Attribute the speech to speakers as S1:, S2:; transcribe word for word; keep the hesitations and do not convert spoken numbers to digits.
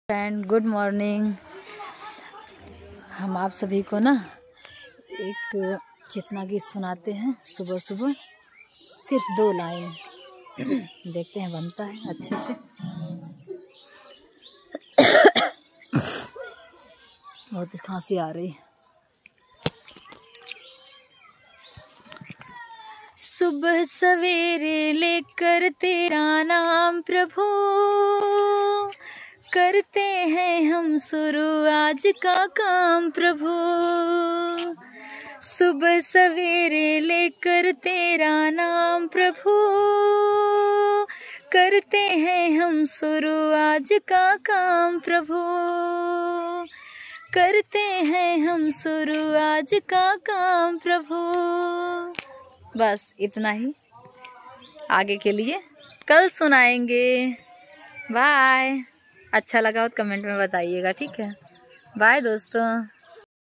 S1: Friend good morning. हम आप सभी को ना एक चेतना गीत सुनाते हैं सुबह सुबह, सिर्फ दो लाइन। देखते हैं बनता है अच्छे से। बहुत खांसी आ रही। सुबह सवेरे लेकर तेरा नाम प्रभु, करते हैं हम शुरू आज का काम प्रभु। सुबह सवेरे लेकर तेरा नाम प्रभु, करते हैं हम शुरू आज का काम प्रभु। करते हैं हम शुरू आज का काम प्रभु। बस इतना ही, आगे के लिए कल सुनाएंगे। बाय। अच्छा लगा हो तो कमेंट में बताइएगा, ठीक है। बाय दोस्तों।